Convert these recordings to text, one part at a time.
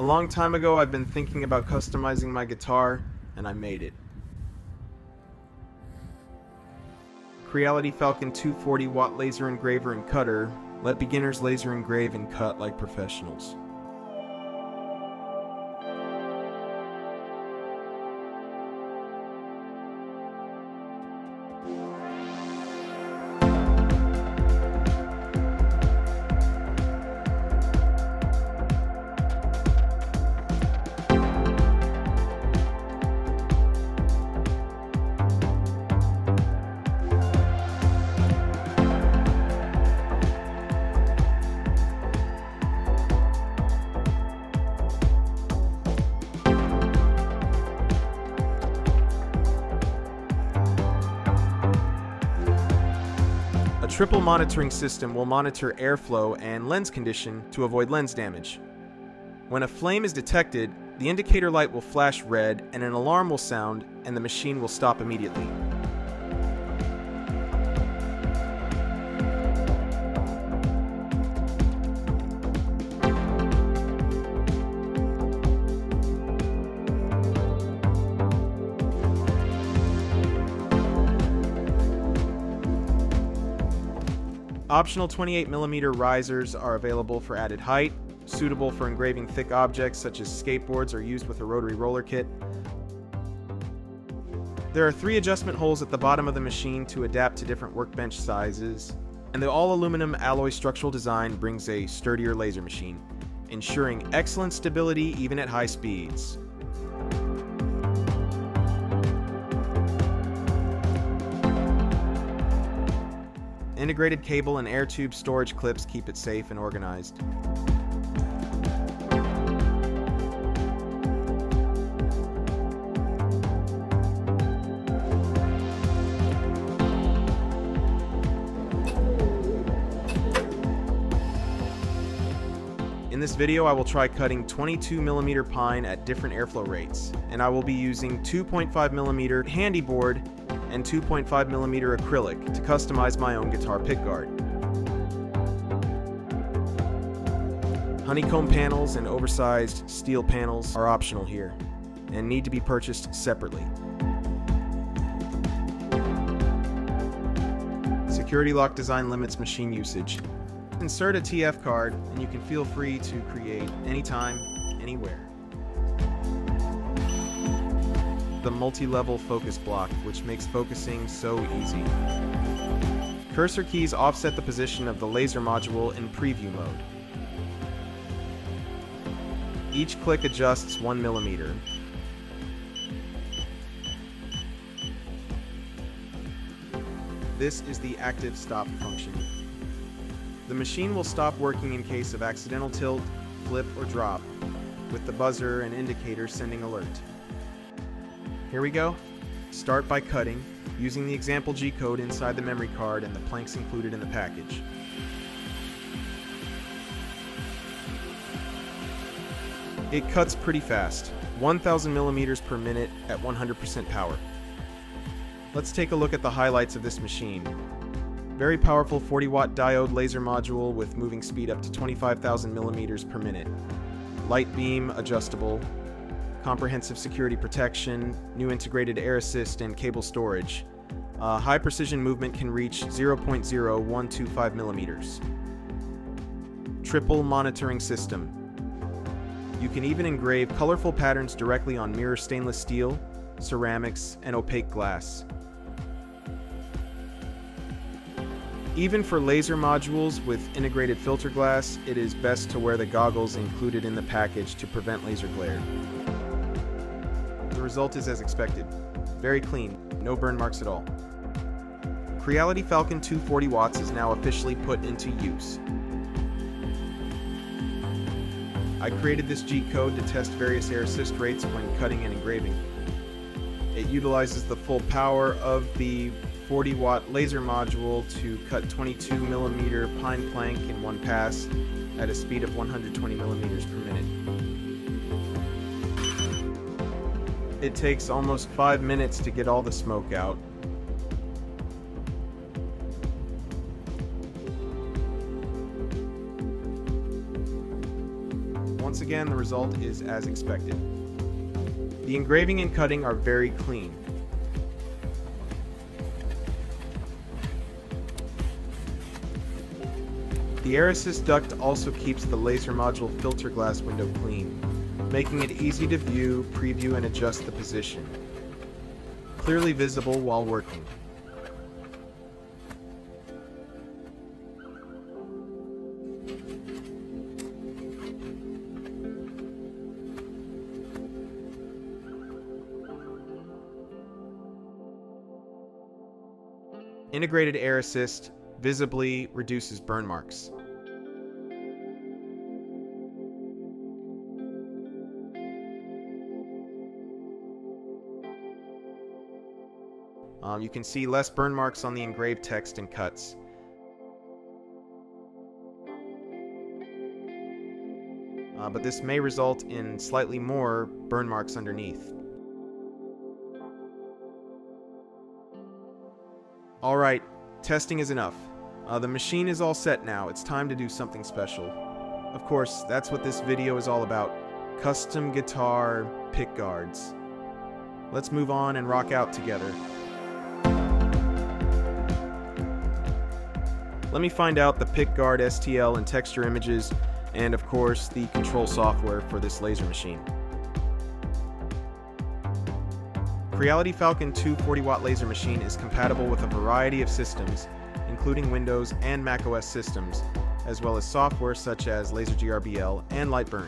long time ago, I've been thinking about customizing my guitar, and I made it. Creality Falcon2 40-watt laser engraver and cutter let beginners laser engrave and cut like professionals. A triple monitoring system will monitor airflow and lens condition to avoid lens damage. When a flame is detected, the indicator light will flash red and an alarm will sound and the machine will stop immediately. Optional 28mm risers are available for added height, suitable for engraving thick objects such as skateboards or used with a rotary roller kit. There are 3 adjustment holes at the bottom of the machine to adapt to different workbench sizes, and the all-aluminum alloy structural design brings a sturdier laser machine, ensuring excellent stability even at high speeds. Integrated cable and air tube storage clips keep it safe and organized. In this video, I will try cutting 22mm pine at different airflow rates, and I will be using 2.5mm handy board and 2.5mm acrylic to customize my own guitar pickguard. Honeycomb panels and oversized steel panels are optional here and need to be purchased separately. Security lock design limits machine usage. Insert a TF card and you can feel free to create anytime, anywhere. The multi-level focus block, which makes focusing so easy. Cursor keys offset the position of the laser module in preview mode. Each click adjusts 1mm. This is the active stop function. The machine will stop working in case of accidental tilt, flip, or drop, with the buzzer and indicator sending alert. Here we go. Start by cutting, using the example G-code inside the memory card and the planks included in the package. It cuts pretty fast, 1000 millimeters per minute at 100% power. Let's take a look at the highlights of this machine. Very powerful 40-watt diode laser module with moving speed up to 25,000 millimeters per minute. Light beam adjustable. Comprehensive security protection, new integrated air assist, and cable storage. High precision movement can reach 0.0125 millimeters. Triple monitoring system. You can even engrave colorful patterns directly on mirror stainless steel, ceramics, and opaque glass. Even for laser modules with integrated filter glass, it is best to wear the goggles included in the package to prevent laser glare. The result is as expected. Very clean, no burn marks at all. Creality Falcon2 40 watts is now officially put into use. I created this G-code to test various air assist rates when cutting and engraving. It utilizes the full power of the 40-watt laser module to cut 22mm pine plank in one pass at a speed of 120 millimeters per minute. It takes almost 5 minutes to get all the smoke out. Once again, the result is as expected. The engraving and cutting are very clean. The air assist duct also keeps the laser module filter glass window clean, making it easy to view, preview, and adjust the position. Clearly visible while working. Integrated air assist visibly reduces burn marks. You can see less burn marks on the engraved text and cuts. But this may result in slightly more burn marks underneath. Alright, testing is enough. The machine is all set now. It's time to do something special. Of course, that's what this video is all about. Custom guitar pickguards. Let's move on and rock out together. Let me find out the pickguard STL and texture images, and of course the control software for this laser machine. Creality Falcon2 40-watt laser machine is compatible with a variety of systems, including Windows and macOS systems, as well as software such as Laser GRBL and Lightburn.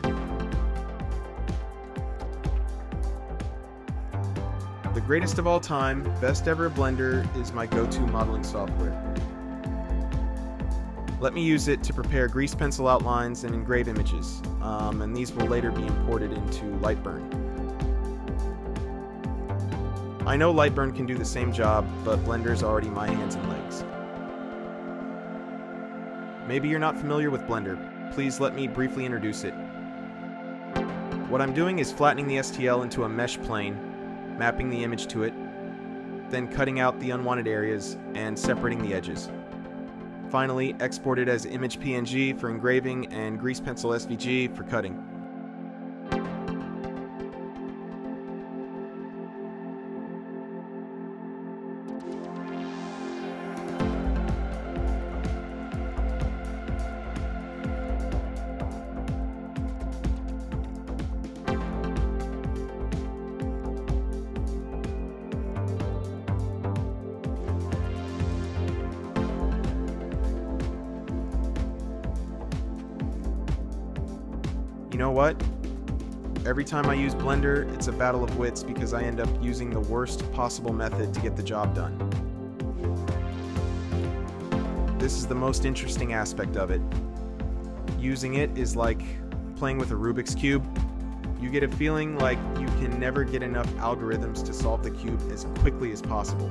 The greatest of all time, best ever Blender is my go-to modeling software. Let me use it to prepare grease pencil outlines and engrave images, and these will later be imported into Lightburn. I know Lightburn can do the same job, but Blender's already my hands and legs. Maybe you're not familiar with Blender. Please let me briefly introduce it. What I'm doing is flattening the STL into a mesh plane, mapping the image to it, then cutting out the unwanted areas and separating the edges. Finally, export it as image PNG for engraving and grease pencil SVG for cutting. You know what? Every time I use Blender, it's a battle of wits because I end up using the worst possible method to get the job done. This is the most interesting aspect of it. Using it is like playing with a Rubik's Cube. You get a feeling like you can never get enough algorithms to solve the cube as quickly as possible.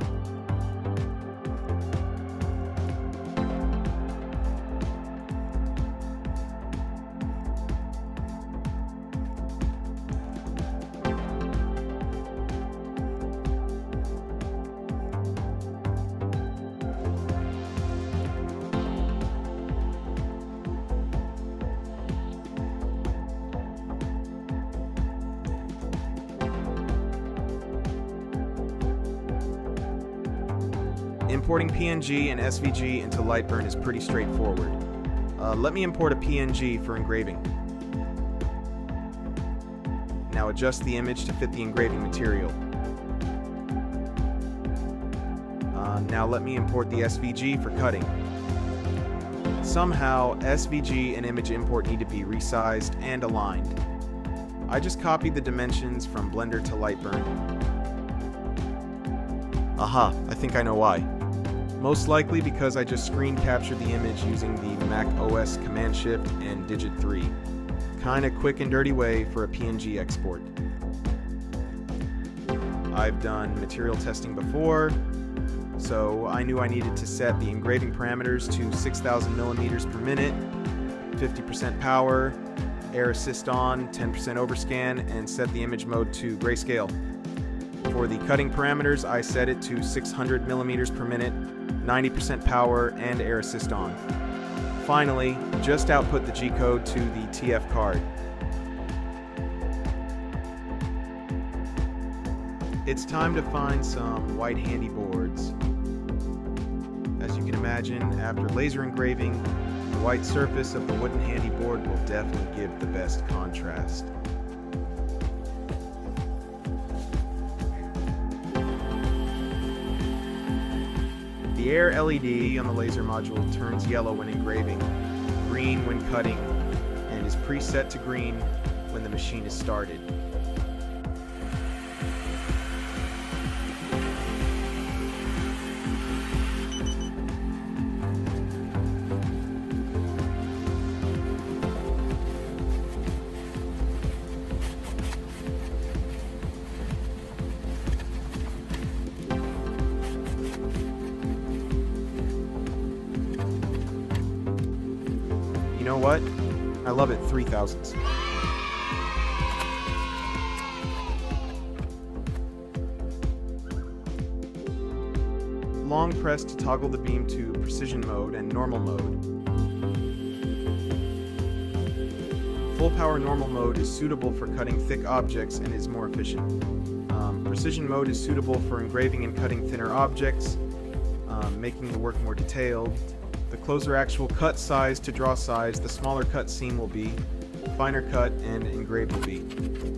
Importing PNG and SVG into Lightburn is pretty straightforward. Let me import a PNG for engraving. Now adjust the image to fit the engraving material. Now let me import the SVG for cutting. Somehow, SVG and image import need to be resized and aligned. I just copied the dimensions from Blender to Lightburn. Aha, I think I know why. Most likely because I just screen captured the image using the Mac OS Command Shift and Digit 3. Kinda quick and dirty way for a PNG export. I've done material testing before, so I knew I needed to set the engraving parameters to 6,000 millimeters per minute, 50% power, air assist on, 10% overscan, and set the image mode to grayscale. For the cutting parameters, I set it to 600 millimeters per minute, 90% power, and air assist on. Finally, just output the G-code to the TF card. It's time to find some white handy boards. As you can imagine, after laser engraving, the white surface of the wooden handy board will definitely give the best contrast. The air LED on the laser module turns yellow when engraving, green when cutting, and is preset to green when the machine is started. You know what? I love it 3000s. Long press to toggle the beam to precision mode and normal mode. Full power normal mode is suitable for cutting thick objects and is more efficient. Precision mode is suitable for engraving and cutting thinner objects, making the work more detailed. The closer actual cut size to draw size, the smaller cut seam will be, finer cut and engraved will be.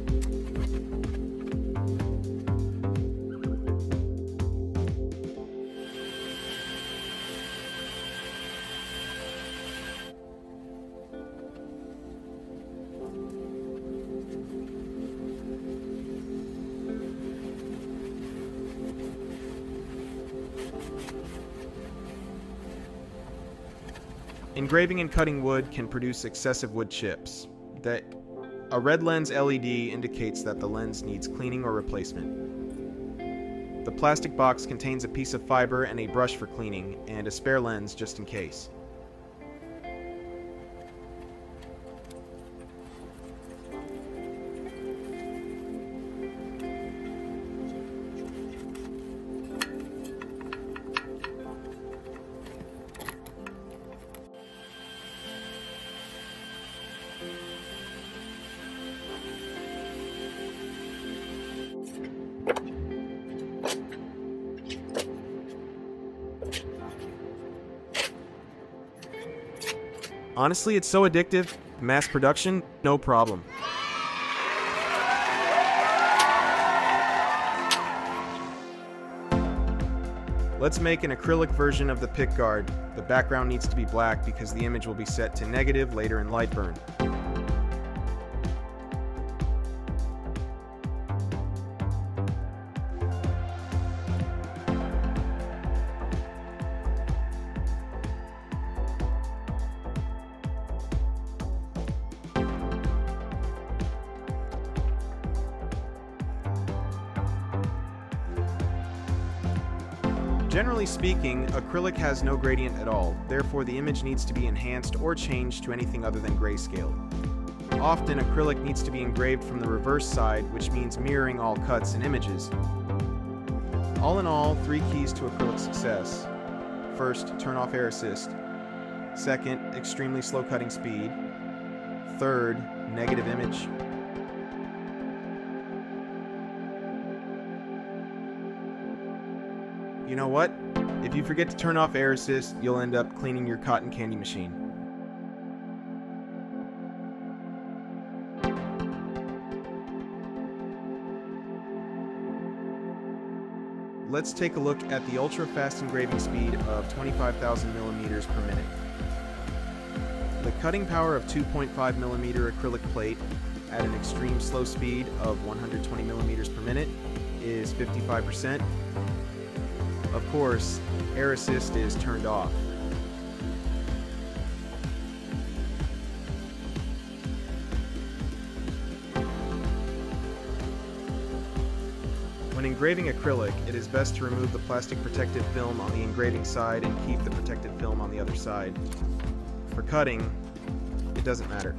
Engraving and cutting wood can produce excessive wood chips. A red lens LED indicates that the lens needs cleaning or replacement. The plastic box contains a piece of fiber and a brush for cleaning, and a spare lens just in case. Honestly, it's so addictive. Mass production, no problem. Let's make an acrylic version of the pickguard. The background needs to be black because the image will be set to negative later in Lightburn. Generally speaking, acrylic has no gradient at all, therefore the image needs to be enhanced or changed to anything other than grayscale. Often, acrylic needs to be engraved from the reverse side, which means mirroring all cuts and images. All in all, 3 keys to acrylic success. First, turn off air assist. Second, extremely slow cutting speed. Third, negative image. You know what? If you forget to turn off air assist, you'll end up cleaning your cotton candy machine. Let's take a look at the ultra-fast engraving speed of 25,000 millimeters per minute. The cutting power of 2.5 millimeter acrylic plate at an extreme slow speed of 120 millimeters per minute is 55%. Of course, air assist is turned off. When engraving acrylic, it is best to remove the plastic protective film on the engraving side and keep the protective film on the other side. For cutting, it doesn't matter.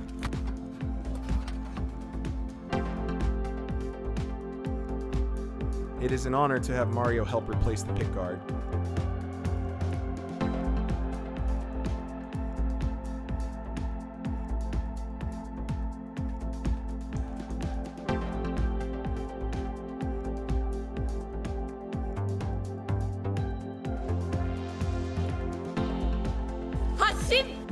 It is an honor to have Mario help replace the pickguard. soon!